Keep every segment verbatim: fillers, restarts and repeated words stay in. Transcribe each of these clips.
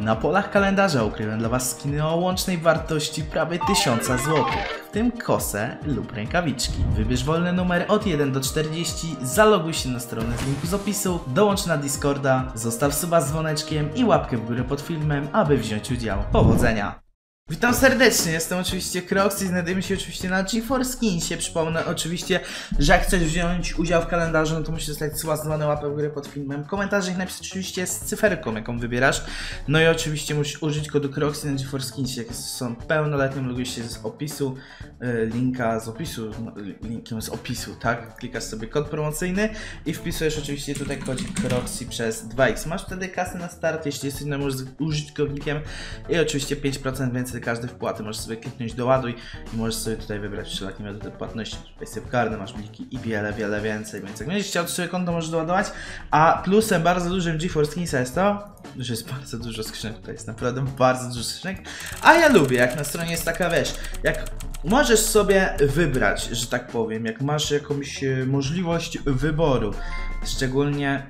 Na polach kalendarza ukryłem dla Was skiny o łącznej wartości prawie tysiąca złotych, w tym kosę lub rękawiczki. Wybierz wolny numer od jeden do czterdziestu, zaloguj się na stronę z linku z opisu, dołącz na Discorda, zostaw suba z dzwoneczkiem i łapkę w górę pod filmem, aby wziąć udział. Powodzenia! Witam serdecznie, jestem oczywiście Kroxy i znajdujemy się oczywiście na GeForce Skinsie. Przypomnę oczywiście, że jak chcesz wziąć udział w kalendarzu, no to musisz dostać suba z dzwonem, łapę w górę pod filmem, komentarze i napisać oczywiście z cyferką, jaką wybierasz. No i oczywiście musisz użyć kodu Kroxy na GeForce Skinsie, jak są pełnoletnim, logujesz się z opisu, yy, linka z opisu, no, linkiem z opisu, tak? Klikasz sobie kod promocyjny i wpisujesz oczywiście tutaj kodzik Kroxy przez dwa x. Masz wtedy kasę na start, jeśli jesteś nowym użytkownikiem i oczywiście pięć procent więcej każdej wpłaty. Możesz sobie kliknąć doładuj i możesz sobie tutaj wybrać wszelakie metody płatności, PaySafeCardy, masz bliki i wiele, wiele więcej. Więc jak będziesz chciał swoje konto, możesz doładować. A plusem bardzo dużym GeForce Skinsa jest to, że jest bardzo dużo skrzynek. Tutaj jest naprawdę bardzo dużo skrzynek. A ja lubię, jak na stronie jest taka, wiesz, jak możesz sobie wybrać, że tak powiem, jak masz jakąś możliwość wyboru. Szczególnie...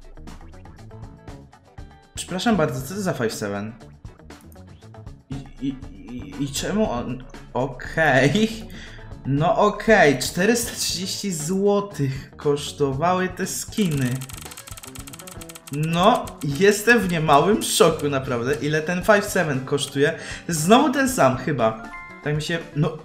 Przepraszam bardzo, co to za pięć siedem? I, i, I czemu on... Okej. Okay. No okej, okay. czterysta trzydzieści złotych kosztowały te skiny. No, jestem w niemałym szoku naprawdę, ile ten pięć siedem kosztuje. Znowu ten sam chyba. Tak mi się... no...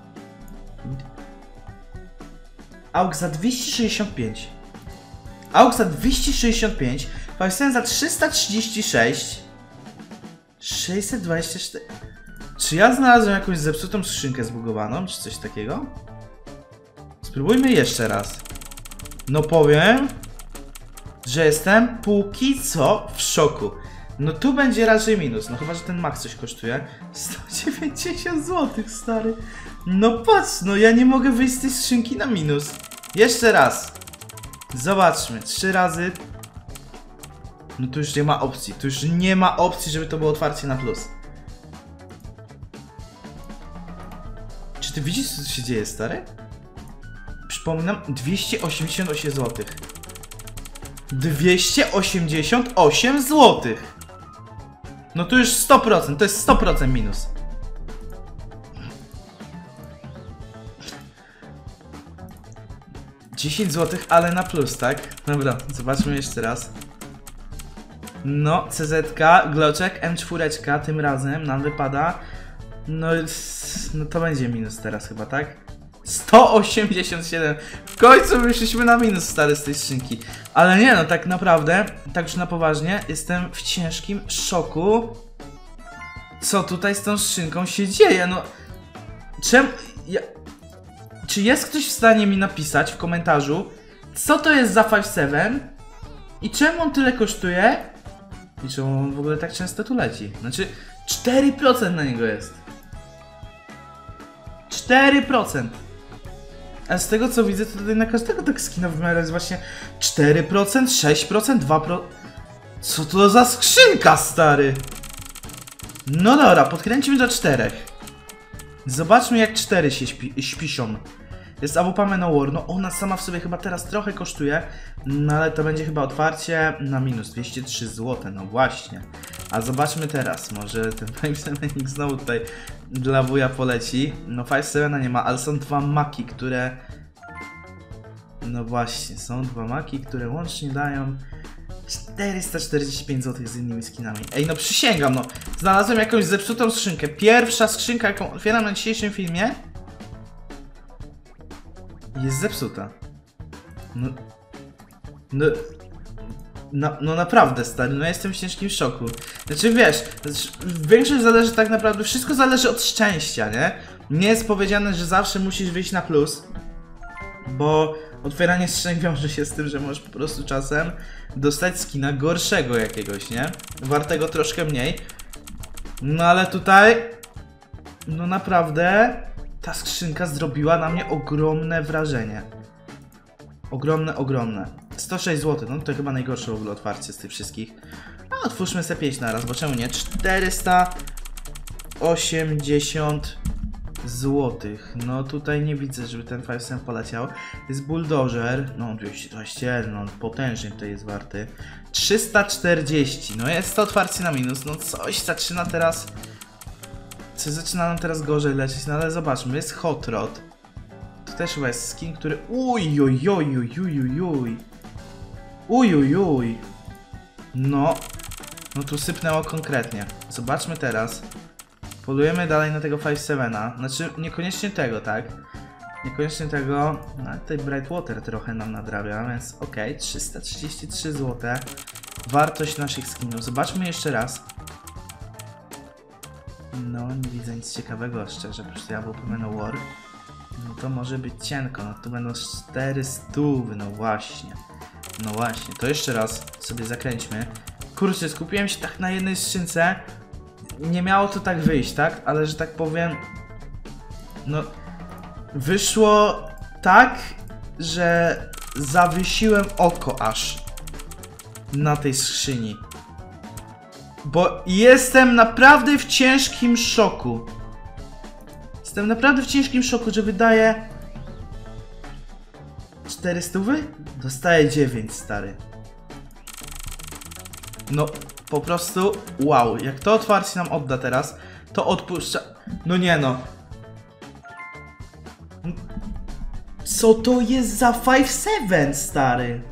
Auk za dwieście sześćdziesiąt pięć. Auk za dwieście sześćdziesiąt pięć. pięć siedem za trzysta trzydzieści sześć. sześćset dwadzieścia cztery. Czy ja znalazłem jakąś zepsutą skrzynkę zbugowaną, czy coś takiego? Spróbujmy jeszcze raz. No powiem, że jestem póki co w szoku. No tu będzie raczej minus, no chyba, że ten max coś kosztuje. sto dziewięćdziesiąt złotych, stary. No patrz, no ja nie mogę wyjść z tej skrzynki na minus. Jeszcze raz. Zobaczmy, trzy razy. No tu już nie ma opcji, tu już nie ma opcji, żeby to było otwarcie na plus. Czy ty widzisz, co się dzieje, stary? Przypominam, dwieście osiemdziesiąt osiem złotych. dwieście osiemdziesiąt osiem złotych. No to już sto procent, to jest sto procent minus. dziesięć złotych, ale na plus, tak? Dobra, zobaczmy jeszcze raz. No, C Z K, Gloczek, M cztery tym razem nam wypada. No, no to będzie minus teraz chyba, tak? sto osiemdziesiąt siedem. W końcu wyszliśmy na minus, stary, z tej skrzynki. Ale nie no, tak naprawdę, tak już na poważnie, jestem w ciężkim szoku. Co tutaj z tą skrzynką się dzieje? No, czemu... Ja... Czy jest ktoś w stanie mi napisać w komentarzu, co to jest za pięć siedem i czemu on tyle kosztuje? I czemu on w ogóle tak często tu leci? Znaczy, cztery procent na niego jest. cztery procent. A z tego co widzę, to tutaj na każdego tak skina w miarę jest właśnie cztery procent, sześć procent, dwa procent. Co to za skrzynka, stary? No dobra, podkręcimy do czterech. Zobaczmy, jak cztery się śpi śpiszą. Jest A W P Manowar, no ona sama w sobie chyba teraz trochę kosztuje, no ale to będzie chyba otwarcie na minus dwieście trzy złote, no właśnie. A zobaczmy teraz, może ten pięć siedem znowu tutaj dla wuja poleci. No pięć siedem nie ma, ale są dwa maki, które... No właśnie, są dwa maki, które łącznie dają czterysta czterdzieści pięć złotych z innymi skinami. Ej, no przysięgam, no. Znalazłem jakąś zepsutą skrzynkę. Pierwsza skrzynka, jaką otwieram na dzisiejszym filmie, jest zepsuta. No... No... No, no naprawdę, stary, no jestem w ciężkim szoku. Znaczy wiesz, większość zależy tak naprawdę, wszystko zależy od szczęścia, nie? Nie jest powiedziane, że zawsze musisz wyjść na plus, bo otwieranie skrzynek wiąże się z tym, że możesz po prostu czasem dostać skina gorszego jakiegoś, nie? Wartego troszkę mniej. No ale tutaj, no naprawdę, ta skrzynka zrobiła na mnie ogromne wrażenie. Ogromne, ogromne. sto sześć złotych, no to chyba najgorsze w ogóle otwarcie z tych wszystkich. A otwórzmy sobie pięć na raz, bo czemu nie? czterysta osiemdziesiąt złotych. No tutaj nie widzę, żeby ten pięć siedem poleciał. Jest Bulldozer, no dwieście dwadzieścia jeden, no potężnie tutaj jest warty. trzysta czterdzieści. No jest to otwarcie na minus. No coś zaczyna teraz... Coś zaczyna nam teraz gorzej lecieć, no ale zobaczmy, jest Hot Rod. To też chyba jest skin, który... Uj, uj, uj, uj, uj, uj, uj. Uj, uj, uj. No. No tu sypnęło konkretnie. Zobaczmy teraz. Polujemy dalej na tego pięć siedem. Znaczy, niekoniecznie tego, tak? Niekoniecznie tego. No tutaj Brightwater trochę nam nadrabia, więc okej. Okay. trzysta trzydzieści trzy złote. Wartość naszych skinów. Zobaczmy jeszcze raz. No, nie widzę nic ciekawego, szczerze. Po prostu ja był pełen War. No to może być cienko. No tu będą czterysta. No właśnie. No właśnie. To jeszcze raz sobie zakręćmy. Kurczę, skupiłem się tak na jednej skrzynce. Nie miało to tak wyjść, tak? Ale że tak powiem... No... Wyszło tak, że zawiesiłem oko aż na tej skrzyni. Bo jestem naprawdę w ciężkim szoku. Jestem naprawdę w ciężkim szoku, że wydaje... czterysta? Dostaję dziewięć, stary. No, po prostu wow. Jak to otwarcie nam odda teraz, to odpuszcza... No nie no. Co to jest za pięć siedem, stary?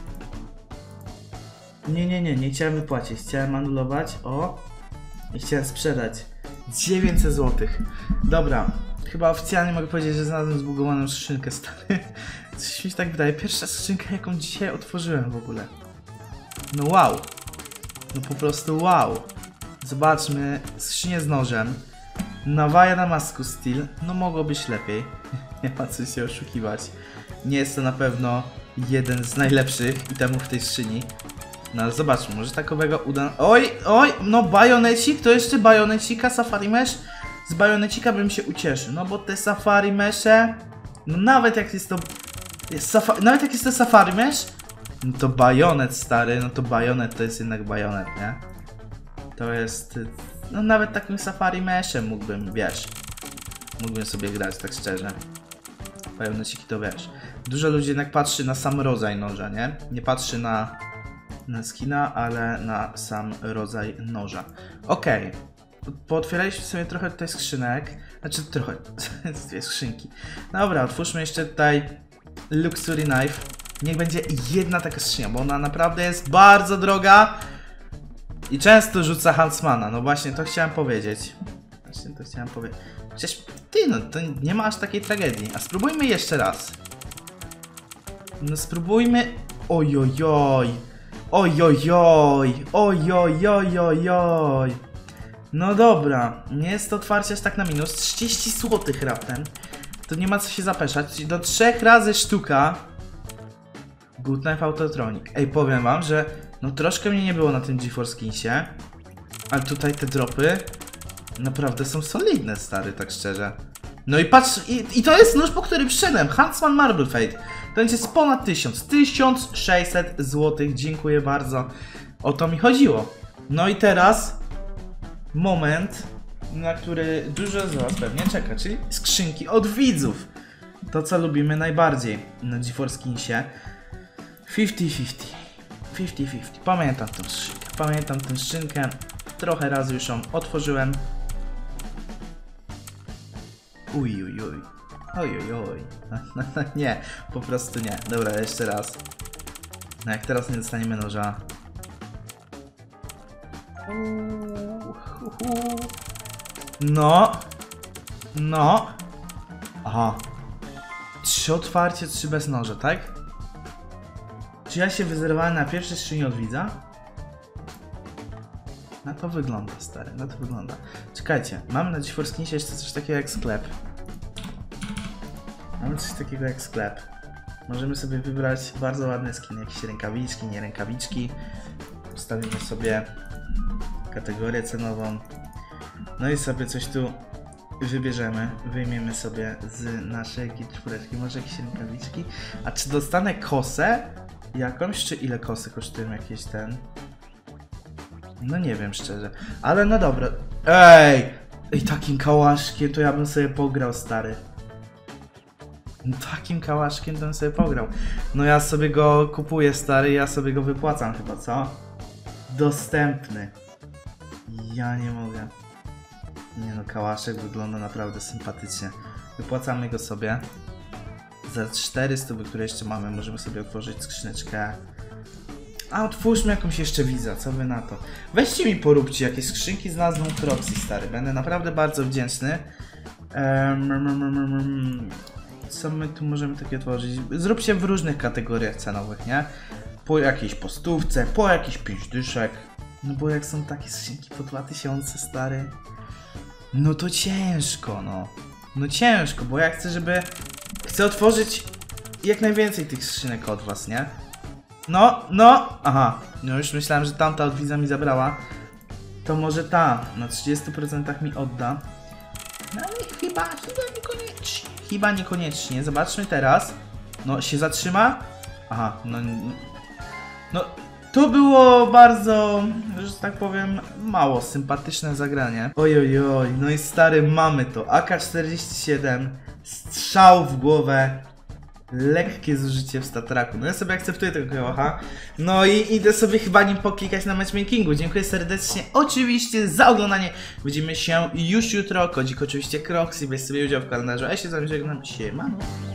Nie, nie, nie, nie chciałem wypłacić. Chciałem anulować, o. I chciałem sprzedać. dziewięćset złotych. Dobra, chyba oficjalnie mogę powiedzieć, że znalazłem zbugowaną skrzynkę, stary. Coś mi się tak wydaje. Pierwsza skrzynka, jaką dzisiaj otworzyłem w ogóle. No wow. No po prostu wow. Zobaczmy, skrzynię z nożem. Nawaja na masku Steel. No mogło być lepiej. Nie ma co się oszukiwać. Nie jest to na pewno jeden z najlepszych itemów w tej skrzyni. No ale zobaczmy, może takowego uda... Oj, oj, no bajonecik, to jeszcze bajonecika, safari mesh. Z bajonecika bym się ucieszył, no bo te safari mesze... No nawet jak jest to... Jest safa... Nawet jak jest to safari mesh, no to bajonet, stary, no to bajonet to jest jednak bajonet, nie? To jest... No nawet takim safari meshem mógłbym, wiesz... Mógłbym sobie grać, tak szczerze. Bajoneciki to wiesz. Dużo ludzi jednak patrzy na sam rodzaj noża, nie? Nie patrzy na... na skina, ale na sam rodzaj noża. Okej. Okay. Pootwieraliśmy sobie trochę tutaj skrzynek. Znaczy trochę. Dwie skrzynki. Dobra, otwórzmy jeszcze tutaj Luxury Knife. Niech będzie jedna taka skrzynia, bo ona naprawdę jest bardzo droga. I często rzuca Huntsmana. No właśnie, to chciałem powiedzieć. Właśnie to chciałem powiedzieć. Przecież ty, no to nie ma aż takiej tragedii. A spróbujmy jeszcze raz. No spróbujmy... Ojojoj. Ojojoj, ojojojojoj. No dobra, nie jest to otwarcie aż tak na minus. trzydzieści złotych raptem. To nie ma co się zapeszać. Czyli do trzech razy sztuka. Good Knife Autotronic. Ej, powiem wam, że no troszkę mnie nie było na tym GeForce Skinsie. Ale tutaj te dropy naprawdę są solidne, stary, tak szczerze. No i patrz, i, i to jest nóż, po którym przyszedłem. Huntsman Marble Fate. To jest ponad tysiąc. tysiąc sześćset złotych. Dziękuję bardzo. O to mi chodziło. No i teraz moment, na który dużo z was pewnie czeka, czyli skrzynki od widzów. To, co lubimy najbardziej na GeForce Skinsie. pięćdziesiąt pięćdziesiąt. pięćdziesiąt pięćdziesiąt. Pamiętam tę skrzynkę. Pamiętam tę skrzynkę. Trochę razy już ją otworzyłem. Uj, uj, uj. Oj, oj, oj. Nie, po prostu nie. Dobra, jeszcze raz. No jak teraz nie dostaniemy noża. No. No. Aha. Trzy otwarcie, trzy bez noża, tak? Czy ja się wyzerowałem na pierwszej skrzyni od widza? Na to wygląda, stary, na to wygląda. Czekajcie, mamy na GeForce Skinsie jeszcze coś takiego jak sklep. Mamy coś takiego jak sklep. Możemy sobie wybrać bardzo ładne skiny, jakieś rękawiczki, nie rękawiczki. Ustawimy sobie kategorię cenową. No i sobie coś tu wybierzemy. Wyjmiemy sobie z naszej czwóreczki może jakieś rękawiczki. A czy dostanę kosę jakąś, czy ile kosy kosztują jakieś ten? No nie wiem szczerze, ale no dobra. Ej! I takim kałaszkiem to ja bym sobie pograł, stary. No, takim kałaszkiem to bym sobie pograł. No ja sobie go kupuję, stary, ja sobie go wypłacam chyba, co? Dostępny. Ja nie mogę. Nie no, kałaszek wygląda naprawdę sympatycznie. Wypłacamy go sobie. Za czterysta, które jeszcze mamy, możemy sobie otworzyć skrzyneczkę. A otwórzmy jakąś jeszcze wizę, co wy na to? Weźcie mi poróbcie jakieś skrzynki z nazwą Croxy, stary. Będę naprawdę bardzo wdzięczny. Um, co my tu możemy takie otworzyć? Zróbcie w różnych kategoriach cenowych, nie? Po jakiejś postówce, po jakiś pięć dyszek. No bo jak są takie skrzynki po dwa tysiące, stary, no to ciężko, no. No ciężko, bo ja chcę, żeby... Chcę otworzyć jak najwięcej tych skrzynek od was, nie? No, no, aha. No już myślałem, że tamta od widza mi zabrała. To może ta na trzydziestu procentach mi odda. No ale chyba, chyba niekoniecznie. Chyba niekoniecznie. Zobaczmy teraz. No, się zatrzyma? Aha, no... No, to było bardzo, że tak powiem, mało sympatyczne zagranie. Oj, oj, oj, no i stary, mamy to. A K czterdzieści siedem, strzał w głowę, lekkie zużycie w statraku. No ja sobie akceptuję tego kałacha. No i idę sobie chyba nim poklikać na matchmakingu. Dziękuję serdecznie oczywiście za oglądanie. Widzimy się już jutro. Kodzik oczywiście Croxy, weź sobie udział w kalendarzu. A ja się z wami żegnam. Siemano.